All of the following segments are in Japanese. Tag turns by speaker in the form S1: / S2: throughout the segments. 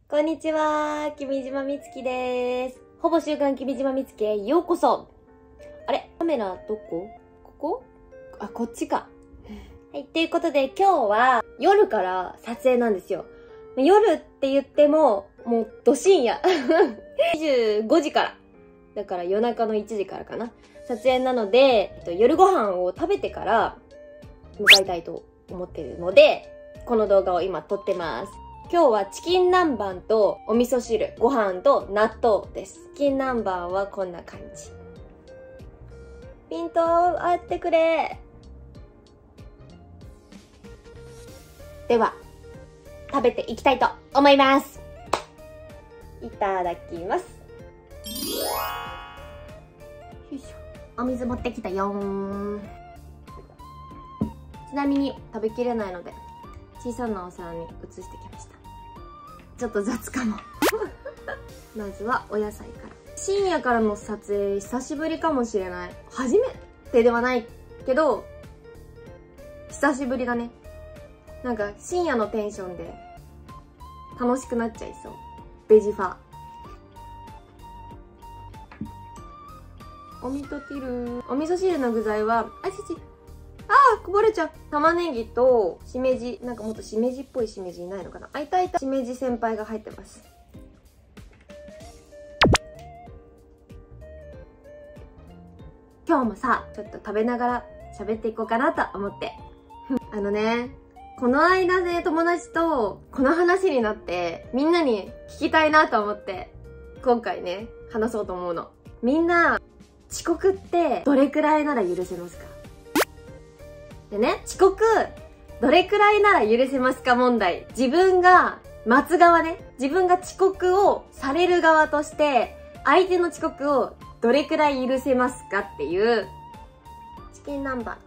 S1: こんにちは、君島みつきです。ほぼ週刊君島みつきへようこそ。あれ、カメラどこ？ここ？あ、こっちか。はい、ということで今日は夜から撮影なんですよ。夜って言っても、もうど深夜。25時から。だから夜中の1時からかな。撮影なので、夜ご飯を食べてから向かいたいと思っているので、この動画を今撮ってます。今日はチキン南蛮とお味噌汁、ご飯と納豆です。チキン南蛮はこんな感じ。ピント合ってくれ。では、食べていきたいと思います。いただきます。よいしょ。お水持ってきたよー。ちなみに食べきれないので、小さなお皿に移してきました。ちょっと雑かも。まずはお野菜から。深夜からの撮影久しぶりかもしれない。初めてではないけど、久しぶりだね。なんか深夜のテンションで楽しくなっちゃいそう。ベジファ。お味噌汁。お味噌汁の具材は、こぼれちゃう。玉ねぎとしめじ、なんかもっとしめじっぽいしめじいないのかな。いたしめじ先輩が入ってます。今日もさ、ちょっと食べながら喋っていこうかなと思って。この間ね、友達とこの話になって、みんなに聞きたいなと思って、今回ね、話そうと思うの。みんな、遅刻ってどれくらいなら許せますか？でね、遅刻、どれくらいなら許せますか問題。自分が待つ側ね。自分が遅刻をされる側として、相手の遅刻をどれくらい許せますかっていう、チキン南蛮。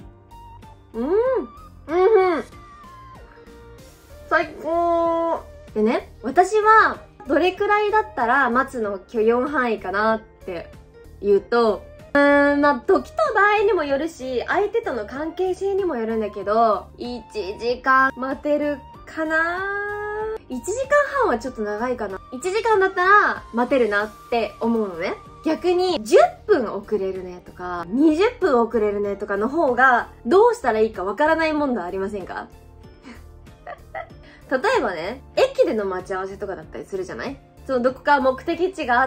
S1: 最高。でね、私は、どれくらいだったら待つの許容範囲かなって言うと、時と場合にもよるし、相手との関係性にもよるんだけど、1時間待てるかな。1時間半はちょっと長いかな。1時間だったら待てるなって思うのね。逆に10分遅れるねとか、20分遅れるねとかの方が、どうしたらいいかわからない問題ありませんか？例えばね、駅での待ち合わせとかだったりするじゃない？そのどこか目的地があって、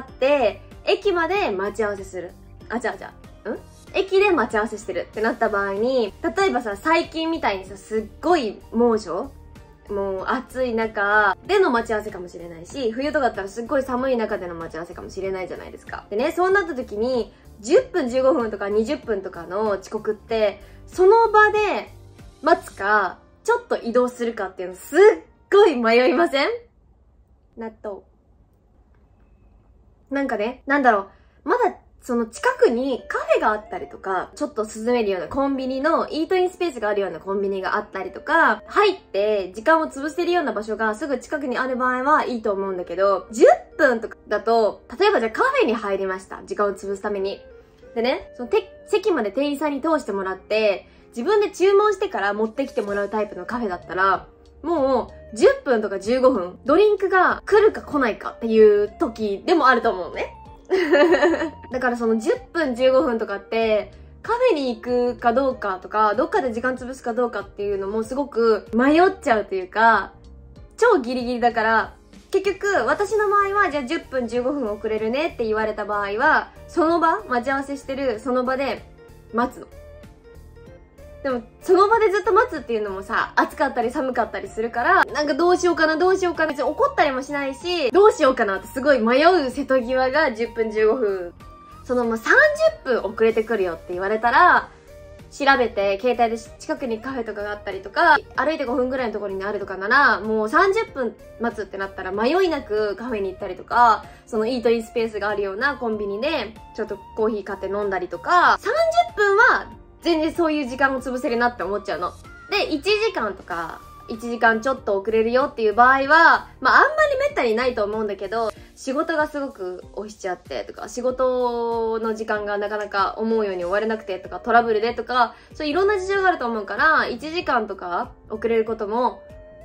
S1: 駅まで待ち合わせする。駅で待ち合わせしてるってなった場合に、例えばさ、最近みたいにさ、すっごい猛暑？もう暑い中での待ち合わせかもしれないし、冬とかだったらすっごい寒い中での待ち合わせかもしれないじゃないですか。でね、そうなった時に、10分15分とか20分とかの遅刻って、その場で待つか、ちょっと移動するかっていうのすっごい迷いません？納豆。なんかね、まだその近くにカフェがあったりとか、ちょっと涼めるようなコンビニのイートインスペースがあるようなコンビニがあったりとか、入って時間を潰せるような場所がすぐ近くにある場合はいいと思うんだけど、10分とかだと、例えばじゃあカフェに入りました。時間を潰すために。でね、その席まで店員さんに通してもらって、自分で注文してから持ってきてもらうタイプのカフェだったら、もう10分とか15分、ドリンクが来るか来ないかっていう時でもあると思うのね。だからその10分15分とかってカフェに行くかどうかとかどっかで時間潰すかどうかっていうのもすごく迷っちゃうというか超ギリギリだから結局私の場合はじゃあ10分15分遅れるねって言われた場合はその場待ち合わせしてるその場で待つの。でもその場でずっと待つっていうのもさ暑かったり寒かったりするからなんかどうしようかな別に怒ったりもしないしどうしようかなってすごい迷う瀬戸際が10分15分そのもう30分遅れてくるよって言われたら調べて携帯で近くにカフェとかがあったりとか歩いて5分ぐらいのところにあるとかならもう30分待つってなったら迷いなくカフェに行ったりとかそのイートインスペースがあるようなコンビニでちょっとコーヒー買って飲んだりとか30分は全然そういう時間を潰せるなって思っちゃうの。で、1時間とか、1時間ちょっと遅れるよっていう場合は、あんまりめったにないと思うんだけど、仕事がすごく押しちゃってとか、仕事の時間がなかなか思うように終われなくてとか、トラブルでとか、そういろんな事情があると思うから、1時間とか遅れることも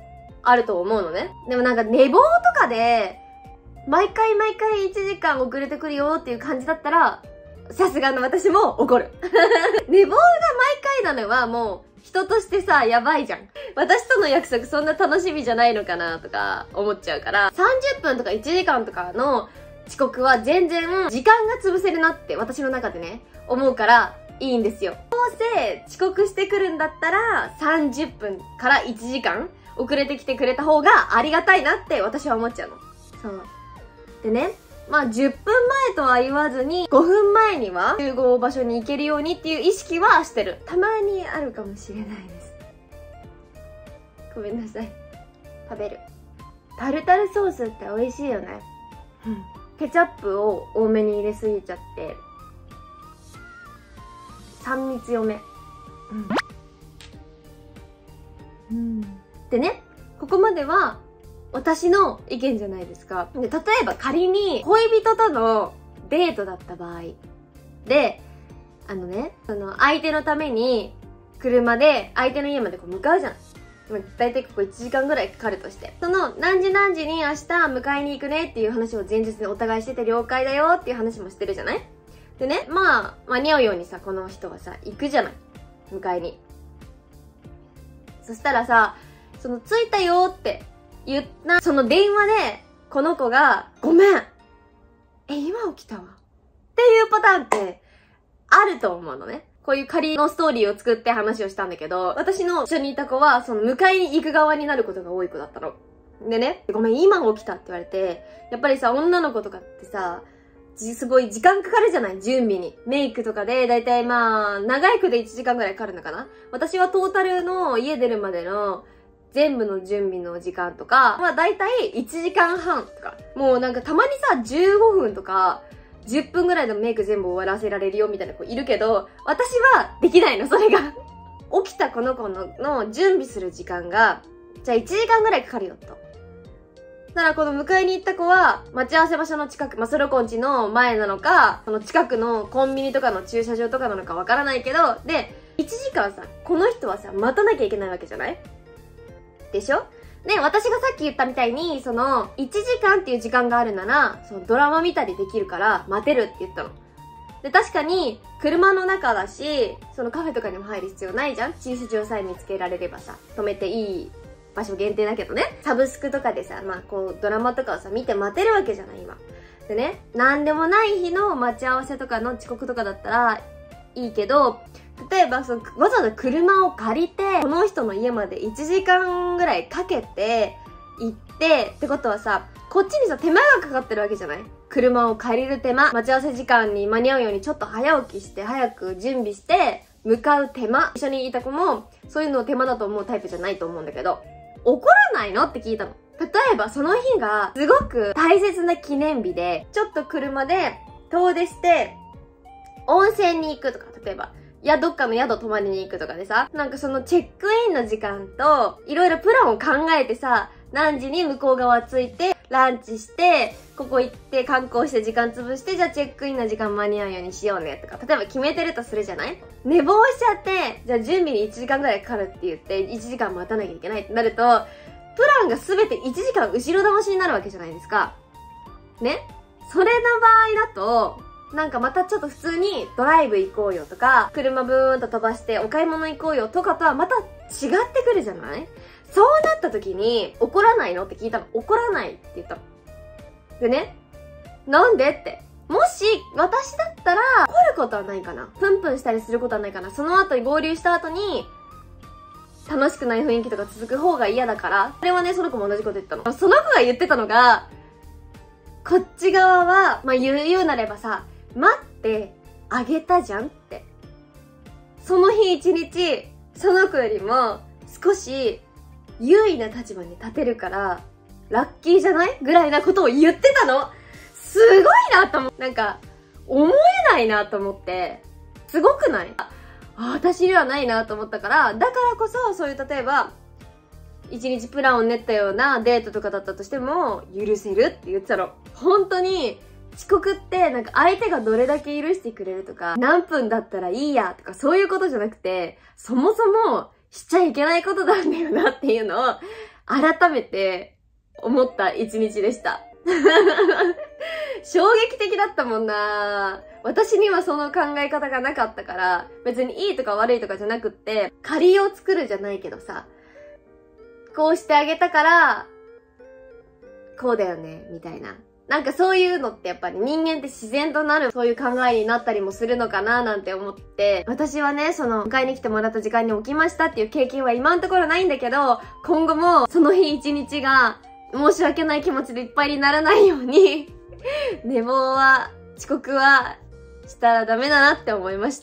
S1: あると思うのね。でもなんか寝坊とかで、毎回1時間遅れてくるよっていう感じだったら、さすがの私も怒る。寝坊が毎回なのはもう、人としてさ、やばいじゃん。私との約束そんな楽しみじゃないのかなとか思っちゃうから、30分とか1時間とかの遅刻は全然時間が潰せるなって私の中でね、思うからいいんですよ。どうせ遅刻してくるんだったら30分から1時間遅れてきてくれた方がありがたいなって私は思っちゃうの。そう。でね、まあ10分前とは言わずに5分前には集合場所に行けるようにっていう意識はしてる。たまにあるかもしれないです。ごめんなさい。食べる。タルタルソースって美味しいよね。うん。ケチャップを多めに入れすぎちゃって、3密強め。うん。でね、ここまでは私の意見じゃないですか。で、例えば仮に恋人とのデートだった場合で、相手のために車で相手の家までこう向かうじゃん。だいたいここ1時間ぐらいかかるとして。その何時何時に明日迎えに行くねっていう話を前日にお互いしてて了解だよっていう話もしてるじゃない？でね、まあ、間に合うようにさ、この人はさ、行くじゃない？迎えに。そしたらさ、その着いたよって言った、その電話で、この子が、ごめん今起きたわ。っていうパターンって、あると思うのね。こういう仮のストーリーを作って話をしたんだけど、私の一緒にいた子は、その迎えに行く側になることが多い子だったの。でね、ごめん、今起きたって言われて、やっぱりさ、女の子とかってさ、すごい時間かかるじゃない？準備に。メイクとかで、だいたいまあ、長い句で1時間ぐらいかかるのかな？私はトータルの家出るまでの、全部の準備の時間とか、まあだいたい1時間半とか、もうなんかたまにさ、15分とか、10分ぐらいでメイク全部終わらせられるよみたいな子いるけど、私はできないの、それが。起きたこの子の準備する時間が、じゃあ1時間ぐらいかかるよと。だからこの迎えに行った子は、待ち合わせ場所の近く、まあ、ソロコンチの前なのか、その近くのコンビニとかの駐車場とかなのかわからないけど、で、1時間さ、この人はさ、待たなきゃいけないわけじゃない？でしょ？で、私がさっき言ったみたいに、その、1時間っていう時間があるなら、そのドラマ見たりできるから、待てるって言ったの。で、確かに、車の中だし、そのカフェとかにも入る必要ないじゃん？駐車場さえ見つけられればさ、止めていい場所限定だけどね。サブスクとかでさ、まあこう、ドラマとかをさ、見て待てるわけじゃない、今。でね、なんでもない日の待ち合わせとかの遅刻とかだったら、いいけど、例えばその、わざわざ車を借りて、この人の家まで1時間ぐらいかけて、行って、ってことはさ、こっちにさ、手間がかかってるわけじゃない？車を借りる手間、待ち合わせ時間に間に合うようにちょっと早起きして、早く準備して、向かう手間。一緒にいた子も、そういうのを手間だと思うタイプじゃないと思うんだけど、怒らないのって聞いたの。例えばその日が、すごく大切な記念日で、ちょっと車で遠出して、温泉に行くとか、例えば、どっかの宿泊まりに行くとかでさ、なんかそのチェックインの時間と、いろいろプランを考えてさ、何時に向こう側着いて、ランチして、ここ行って観光して時間潰して、じゃあチェックインの時間間に合うようにしようねとか、例えば決めてるとするじゃない？寝坊しちゃって、じゃあ準備に1時間ぐらいかかるって言って、1時間待たなきゃいけないってなると、プランがすべて1時間後ろ倒しになるわけじゃないですか。ね？それの場合だと、なんかまたちょっと普通にドライブ行こうよとか、車ブーンと飛ばしてお買い物行こうよとかとはまた違ってくるじゃない？そうなった時に、怒らないのって聞いたの。怒らないって言ったの。でね、なんでって。もし、私だったら、怒ることはないかな。プンプンしたりすることはないかな。その後に合流した後に、楽しくない雰囲気とか続く方が嫌だから。それはね、その子も同じこと言ったの。その子が言ってたのが、こっち側は、まあ言うなればさ、待ってあげたじゃんって。その日一日、その子よりも少し優位な立場に立てるから、ラッキーじゃない？ぐらいなことを言ってたの。すごいなと思う。なんか、思えないなと思って、すごくない？私にはないなと思ったから、だからこそ、そういう例えば、一日プランを練ったようなデートとかだったとしても、許せるって言ってたの。本当に、遅刻ってなんか相手がどれだけ許してくれるとか、何分だったらいいやとかそういうことじゃなくて、そもそもしちゃいけないことなんだよなっていうのを改めて思った一日でした。衝撃的だったもんな。私にはその考え方がなかったから、別にいいとか悪いとかじゃなくって、借りを作るじゃないけどさ、こうしてあげたから、こうだよね、みたいな。なんかそういうのってやっぱり人間って自然となる、そういう考えになったりもするのかななんて思って、私はね、迎えに来てもらった時間に起きましたっていう経験は今のところないんだけど、今後もその日一日が申し訳ない気持ちでいっぱいにならないように、寝坊は、遅刻はしたらダメだなって思いました。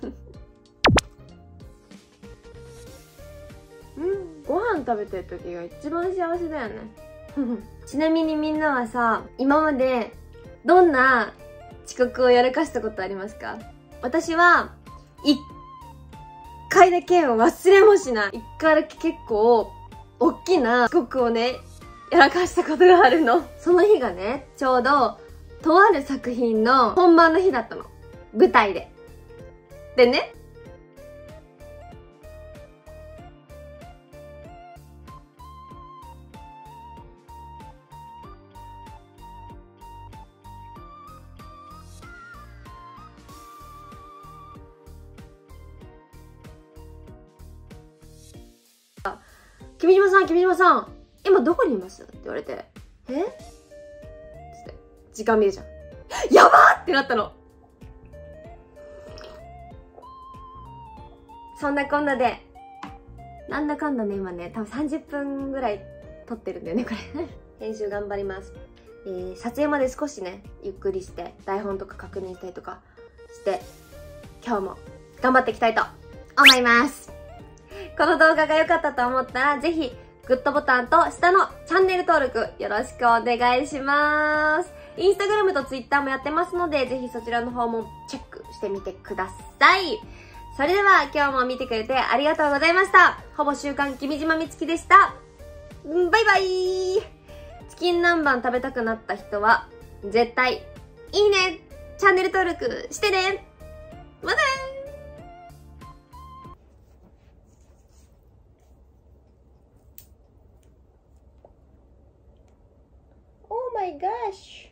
S1: ご飯食べてる時が一番幸せだよね。ちなみにみんなはさ、今までどんな遅刻をやらかしたことありますか？私は、一回だけ忘れもしない。一回だけ結構、大きな遅刻をね、やらかしたことがあるの。その日がね、ちょうど、とある作品の本番の日だったの。舞台で。でね、君島さん、今どこにいますって言われて、えつって、時間見るじゃん。やばーってなったの。そんなこんなで、なんだかんだね、今ね、多分30分ぐらい撮ってるんだよね、これ。編集頑張ります。撮影まで少しね、ゆっくりして、台本とか確認したりとかして、今日も頑張っていきたいと思います。この動画が良かったと思ったら、ぜひ、グッドボタンと下のチャンネル登録よろしくお願いします。インスタグラムとツイッターもやってますので、ぜひそちらの方もチェックしてみてください。それでは今日も見てくれてありがとうございました。ほぼ週刊君島美月でした。バイバイ。チキン南蛮食べたくなった人は、絶対、いいね、チャンネル登録してね。またね。Oh my gosh!